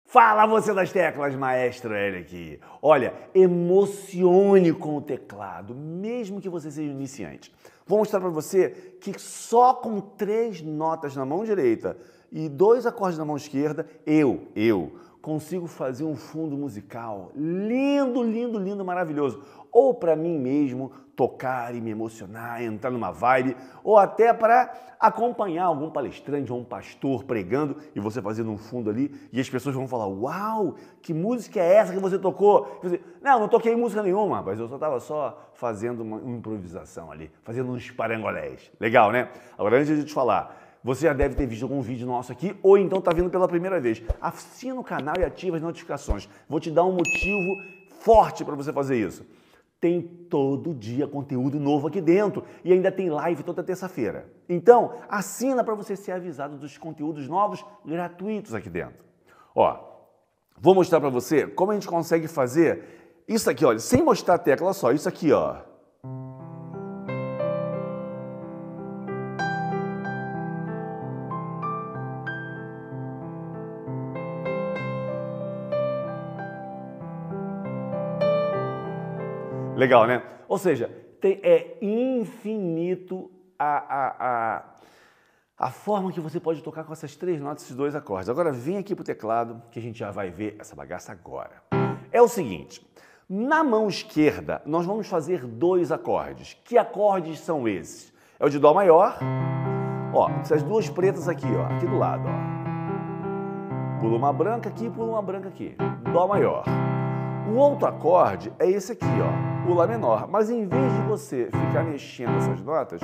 Fala você das teclas, maestro Hélio aqui. Olha, emocione com o teclado, mesmo que você seja iniciante. Vou mostrar para você que só com 3 notas na mão direita e 2 acordes na mão esquerda, eu consigo fazer um fundo musical lindo, lindo, lindo, maravilhoso. Ou para mim mesmo tocar e me emocionar, entrar numa vibe, ou até para acompanhar algum palestrante ou um pastor pregando e você fazendo um fundo ali e as pessoas vão falar: uau, que música é essa que você tocou? Você, não toquei música nenhuma, mas eu só fazendo uma improvisação ali, fazendo uns parangolés. Legal, né? Agora, antes de eu te falar, você já deve ter visto algum vídeo nosso aqui ou então está vindo pela primeira vez. Assina o canal e ativa as notificações. Vou te dar um motivo forte para você fazer isso. Tem todo dia conteúdo novo aqui dentro e ainda tem live toda terça-feira. Então, assina para você ser avisado dos conteúdos novos gratuitos aqui dentro. Ó, vou mostrar para você como a gente consegue fazer isso aqui, olha, sem mostrar a tecla, olha só, isso aqui, ó. Legal, né? Ou seja, é infinito a forma que você pode tocar com essas 3 notas, esses 2 acordes. Agora vem aqui pro teclado que a gente já vai ver essa bagaça agora. É o seguinte, na mão esquerda nós vamos fazer 2 acordes. Que acordes são esses? É o de Dó maior, ó, essas 2 pretas aqui, ó, aqui do lado, ó. Pula uma branca aqui, pula uma branca aqui. Dó maior. O outro acorde é esse aqui, ó, o Lá menor. Mas em vez de você ficar mexendo essas notas,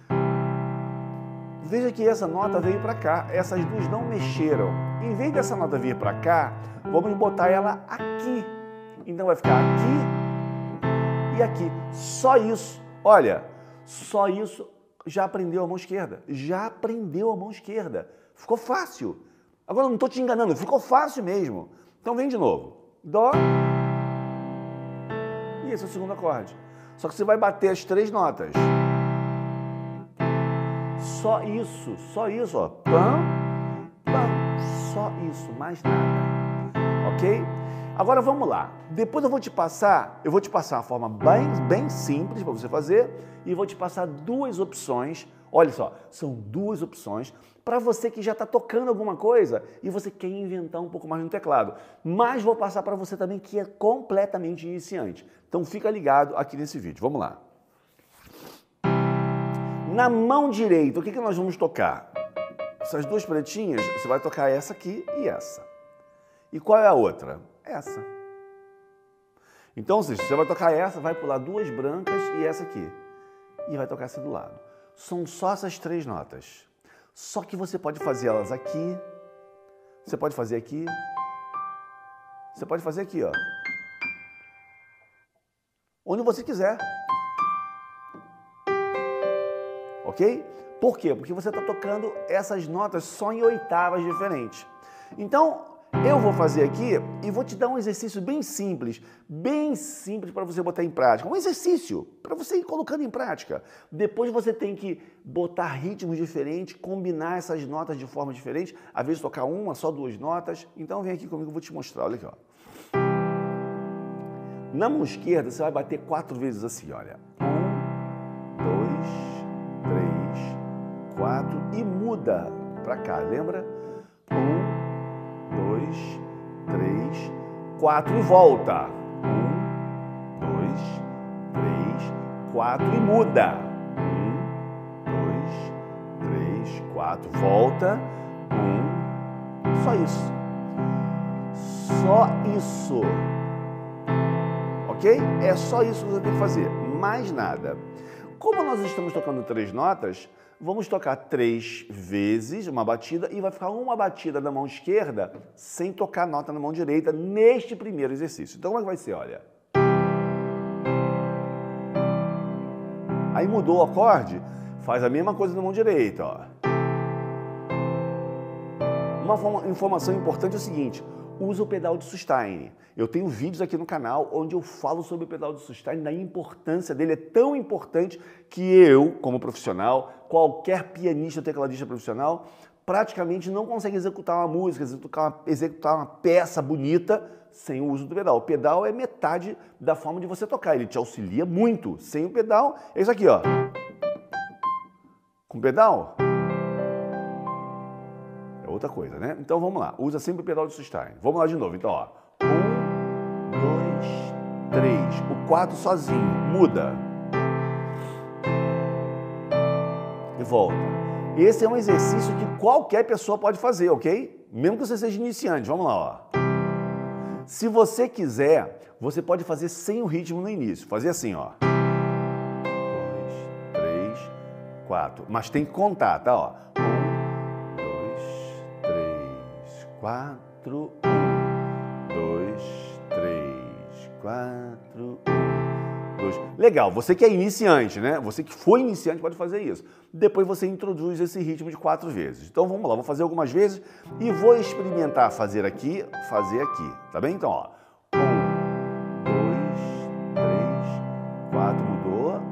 veja que essa nota veio para cá, essas 2 não mexeram. Em vez dessa nota vir para cá, vamos botar ela aqui. Então vai ficar aqui e aqui. Só isso. Olha, só isso já aprendeu a mão esquerda. Já aprendeu a mão esquerda. Ficou fácil. Agora eu não estou te enganando, ficou fácil mesmo. Então vem de novo. Dó. E esse é o segundo acorde. Só que você vai bater as 3 notas. Só isso, ó. Pam, pam. Só isso, mais nada. Ok? Agora vamos lá. Depois eu vou te passar uma forma bem simples para você fazer e vou te passar 2 opções. Olha só, são 2 opções para você que já está tocando alguma coisa e você quer inventar um pouco mais no teclado. Mas vou passar para você também que é completamente iniciante. Então fica ligado aqui nesse vídeo. Vamos lá. Na mão direita, o que nós vamos tocar? Essas 2 pretinhas, você vai tocar essa aqui e essa. E qual é a outra? Essa. Então, você vai tocar essa, vai pular 2 brancas e essa aqui. E vai tocar essa do lado. São só essas 3 notas. Só que você pode fazer elas aqui, você pode fazer aqui, você pode fazer aqui, ó. Onde você quiser. Ok? Por quê? Porque você está tocando essas notas só em oitavas diferentes. Então, eu vou fazer aqui e vou te dar um exercício bem simples para você botar em prática. Um exercício para você ir colocando em prática. Depois você tem que botar ritmos diferentes, combinar essas notas de forma diferente, às vezes tocar uma, só 2 notas. Então vem aqui comigo, eu vou te mostrar, olha aqui, ó. Na mão esquerda você vai bater 4 vezes assim, olha. 1, 2, 3, 4 e muda para cá, lembra? 1, 2, 3, 4 e volta. 1, 2, 3, 4 e muda. 1, 2, 3, 4, volta. 1, só isso. Só isso. Ok? É só isso que você tem que fazer, mais nada. Como nós estamos tocando 3 notas, vamos tocar 3 vezes uma batida e vai ficar uma batida da mão esquerda sem tocar a nota na mão direita neste primeiro exercício. Então como é que vai ser? Olha. Aí mudou o acorde, faz a mesma coisa na mão direita, ó. Uma informação importante é o seguinte, usa o pedal de sustain. Eu tenho vídeos aqui no canal onde eu falo sobre o pedal de sustain, da importância dele. É tão importante que eu, como profissional, qualquer pianista ou tecladista profissional, praticamente não consegue executar uma música, executar uma peça bonita sem o uso do pedal. O pedal é metade da forma de você tocar, ele te auxilia muito. Sem o pedal, é isso aqui, ó. Com pedal, é outra coisa, né? Então vamos lá, usa sempre o pedal de sustain. Vamos lá de novo, então, ó. 1, 2, 3. O 4 sozinho, muda. E volta. Esse é um exercício que qualquer pessoa pode fazer, ok? Mesmo que você seja iniciante. Vamos lá, ó. Se você quiser, você pode fazer sem o ritmo no início. Fazer assim, ó. 2, 3, 4. Mas tem que contar, tá? Ó. 1, 2, 3, 4. 1, 2, 3, 4. 1, 2. Legal, você que é iniciante, né? Você que foi iniciante pode fazer isso. Depois você introduz esse ritmo de 4 vezes. Então vamos lá, vou fazer algumas vezes e vou experimentar fazer aqui, tá bem? Então, ó. 1, 2, 3, 4, mudou. 1,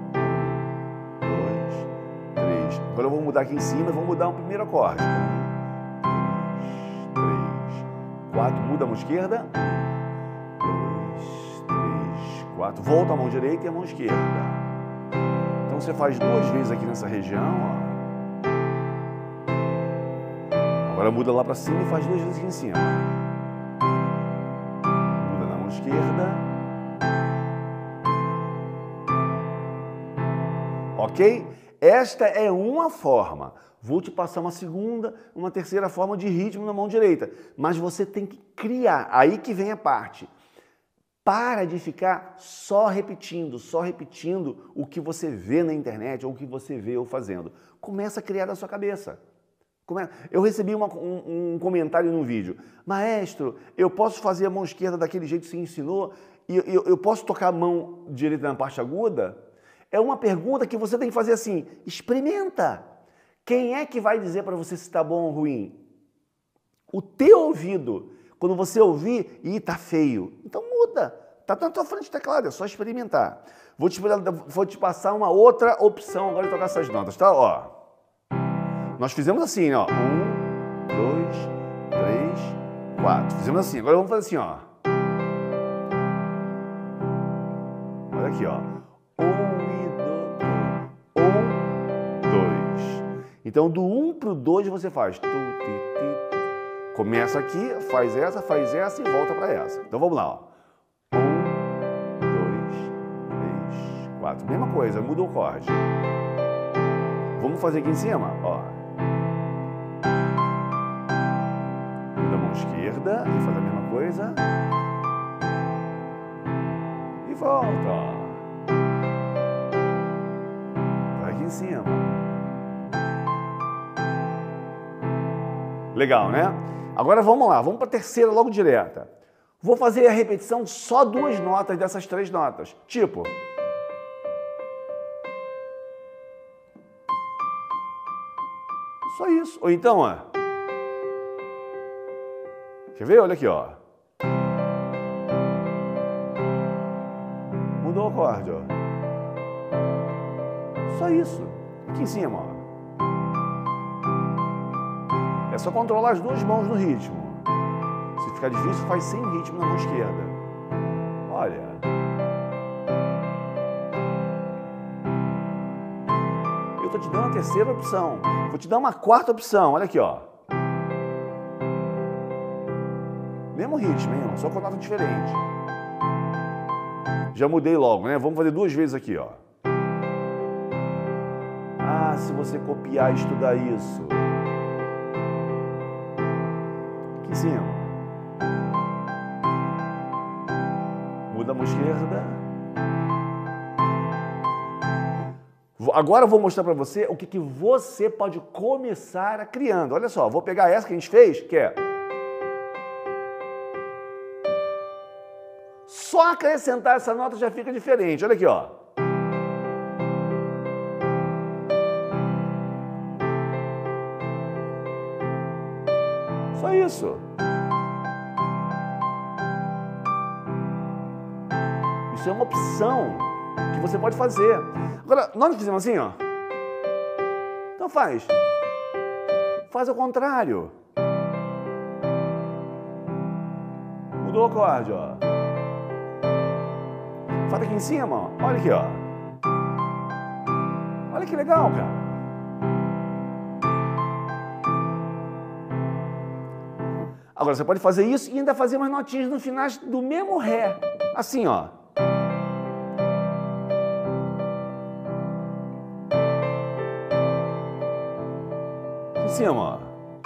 2, 3. Agora eu vou mudar aqui em cima e vou mudar um primeiro acorde. 1, 2, 3, 4, muda a mão esquerda. 2, 3, 4, volta a mão direita e a mão esquerda. Então você faz 2 vezes aqui nessa região, ó. Agora muda lá para cima e faz 2 vezes aqui em cima. Muda na mão esquerda. Ok? Esta é uma forma. Vou te passar uma segunda, uma terceira forma de ritmo na mão direita. Mas você tem que criar. Aí que vem a parte. Para de ficar só repetindo o que você vê na internet ou o que você vê eu fazendo. Começa a criar da sua cabeça. Eu recebi um comentário num vídeo. Maestro, eu posso fazer a mão esquerda daquele jeito que você ensinou? E eu posso tocar a mão direita na parte aguda? É uma pergunta que você tem que fazer assim, experimenta. Quem é que vai dizer para você se está bom ou ruim? O teu ouvido. Quando você ouvir, tá feio. Então muda. Tá na tua frente do teclado, é só experimentar. Vou te passar uma outra opção agora de tocar essas notas, tá? Ó. Nós fizemos assim, ó. 1, 2, 3, 4. Fizemos assim. Agora vamos fazer assim, ó. Olha aqui, ó. 1 e 2. 1, 2. Então, do 1 pro 2 você faz. Começa aqui, faz essa e volta para essa. Então vamos lá, ó. 1, 2, 3, 4. Mesma coisa, muda o acorde. Vamos fazer aqui em cima, ó. Muda a mão esquerda e faz a mesma coisa. E volta, ó. Vai aqui em cima. Legal, né? Agora vamos lá, vamos para a terceira logo direta. Vou fazer a repetição só 2 notas dessas 3 notas. Tipo. Só isso. Ou então, ó. Quer ver? Olha aqui, ó. Mudou o acorde, ó. Só isso. Aqui em cima, ó. É só controlar as 2 mãos no ritmo. Se ficar difícil, faz sem ritmo na mão esquerda. Olha. Eu tô te dando a terceira opção. Vou te dar uma 4ª opção. Olha aqui, ó. Mesmo ritmo, hein? Só com nota diferente. Já mudei logo, né? Vamos fazer 2 vezes aqui, ó. Ah, se você copiar e estudar isso. Aqui em cima. Muda a mão esquerda. Agora eu vou mostrar para você o que você pode começar a criando. Olha só, vou pegar essa que a gente fez, que é... Só acrescentar essa nota já fica diferente. Olha aqui, ó. Só isso. Isso é uma opção que você pode fazer. Agora, nós fizemos assim, ó. Então faz. Faz ao contrário. Mudou o acorde, ó. Faz aqui em cima, ó. Olha aqui, ó. Olha que legal, cara. Agora, você pode fazer isso e ainda fazer umas notinhas no final do mesmo Ré. Assim, ó. Em cima, ó.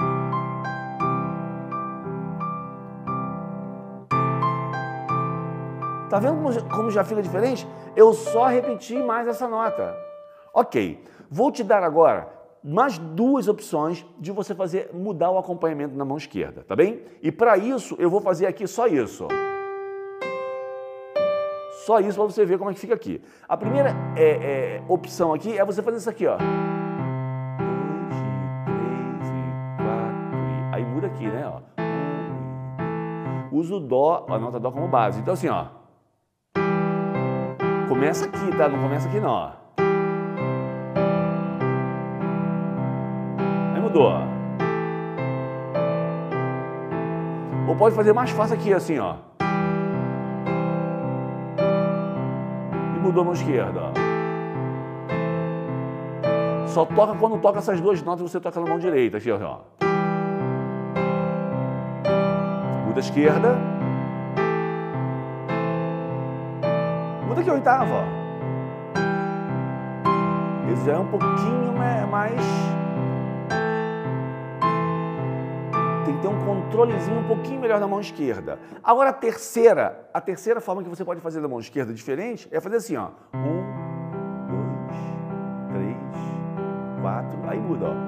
Tá vendo como já fica diferente? Eu só repeti mais essa nota. Ok. Vou te dar agora mais duas opções de você mudar o acompanhamento na mão esquerda, tá bem? E para isso, eu vou fazer aqui só isso. Só isso para você ver como é que fica aqui. A primeira opção aqui é você fazer isso aqui, ó. 2, 3 e 4. Aí muda aqui, né? Ó. Usa o Dó, a nota Dó como base. Então assim, ó. Começa aqui, tá? Não começa aqui não, ó. Mudou. Ou pode fazer mais fácil aqui, assim, ó. E mudou a mão esquerda, ó. Só toca quando toca essas duas notas, você toca na mão direita, aqui, ó. Muda a esquerda. Muda aqui a oitava, ó. Esse já é um pouquinho mais... Tem que ter um controlezinho um pouquinho melhor na mão esquerda. Agora a terceira forma que você pode fazer da mão esquerda diferente é fazer assim, ó. 1, 2, 3, 4. Aí muda, ó.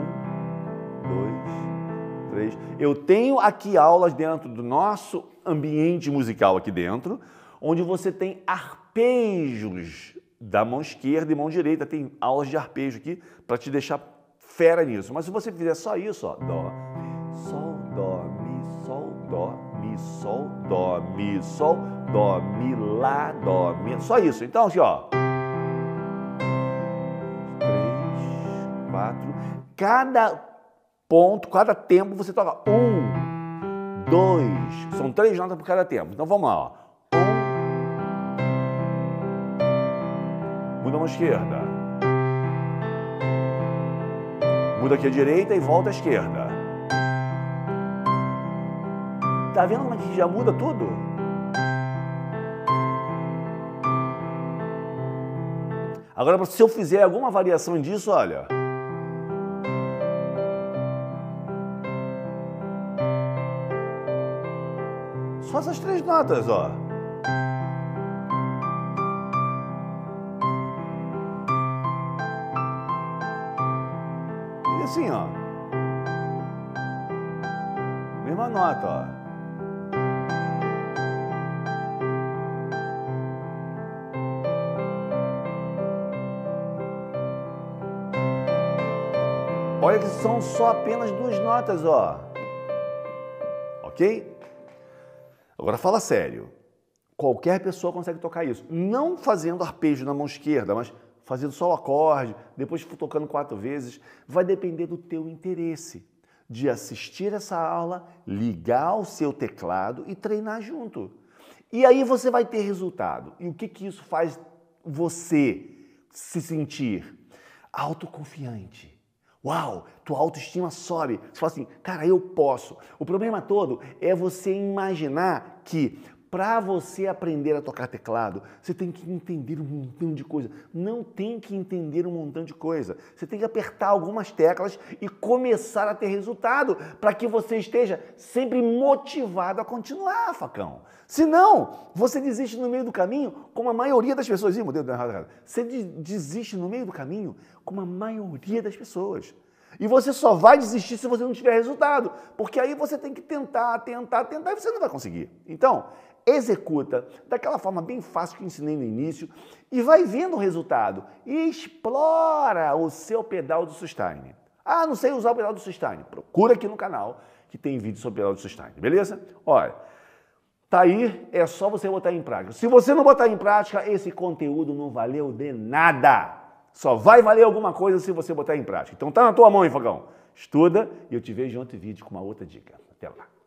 1, 2, 3. Eu tenho aqui aulas dentro do nosso ambiente musical aqui dentro, onde você tem arpejos da mão esquerda e mão direita. Tem aulas de arpejo aqui para te deixar fera nisso. Mas se você fizer só isso, ó, Dó, Sol, Dó, Mi, Sol, Dó, Mi, Sol, Dó, Mi, Sol, Dó, Mi, Lá, Dó, Mi. Só isso. Então, assim, ó. 3, 4. Cada ponto, cada tempo, você toca 1, 2. São 3 notas por cada tempo. Então, vamos lá, ó. 1. Muda a mão esquerda. Muda aqui a direita e volta à esquerda. Tá vendo como é que já muda tudo? Agora, se eu fizer alguma variação disso, olha. Só essas 3 notas, ó. E assim, ó. Mesma nota, ó. Olha que são só apenas 2 notas, ó. Ok? Agora fala sério. Qualquer pessoa consegue tocar isso. Não fazendo arpejo na mão esquerda, mas fazendo só o acorde, depois tocando 4 vezes. Vai depender do teu interesse de assistir essa aula, ligar o seu teclado e treinar junto. E aí você vai ter resultado. E o que isso faz você se sentir? Autoconfiante. Uau, tua autoestima sobe. Você fala assim, cara, eu posso. O problema todo é você imaginar que para você aprender a tocar teclado, você tem que entender um montão de coisa. Não tem que entender um montão de coisa. Você tem que apertar algumas teclas e começar a ter resultado para que você esteja sempre motivado a continuar, facão. Senão, você desiste no meio do caminho, como a maioria das pessoas. Ih, modelo errado. Você desiste no meio do caminho, como a maioria das pessoas. E você só vai desistir se você não tiver resultado. Porque aí você tem que tentar e você não vai conseguir. Então, executa daquela forma bem fácil que eu ensinei no início e vai vendo o resultado. E explora o seu pedal do sustain. Ah, não sei usar o pedal do sustain. Procura aqui no canal que tem vídeo sobre o pedal do sustain, beleza? Olha, tá aí, é só você botar em prática. Se você não botar em prática, esse conteúdo não valeu de nada. Só vai valer alguma coisa se você botar em prática. Então tá na tua mão, hein, Fogão? Estuda e eu te vejo em outro vídeo com uma outra dica. Até lá.